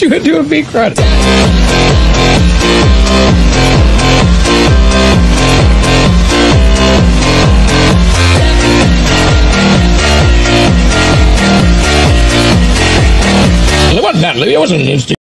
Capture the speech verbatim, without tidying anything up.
you would do a Meatgrinder. It wasn't that, Louis. It wasn't an instant.